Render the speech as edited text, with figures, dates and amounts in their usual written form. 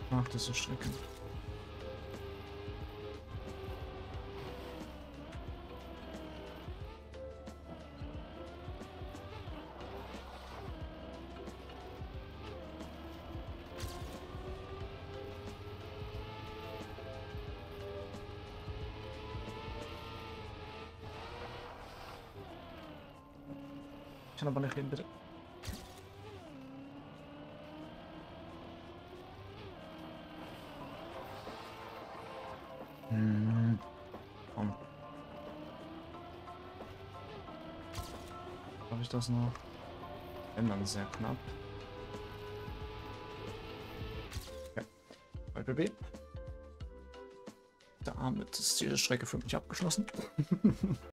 Ach, das ist schrecklich. Ich kann aber nicht reden, bitte. Komm. Habe ich das noch? Wenn dann sehr knapp. Ja. Bei BB. Damit ist diese Strecke für mich abgeschlossen.